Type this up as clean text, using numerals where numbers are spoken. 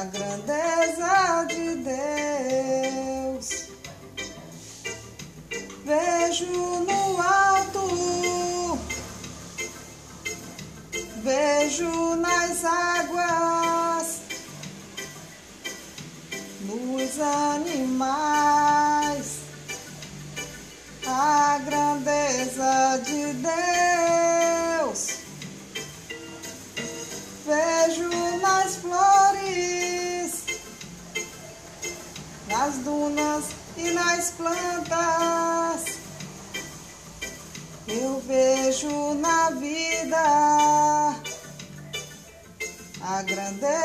a grandeza de Deus. Vejo no alto, vejo nas águas, nos animais, a grandeza de Deus. Vejo nas flores, nas dunas e nas plantas. Eu vejo na vida a grandeza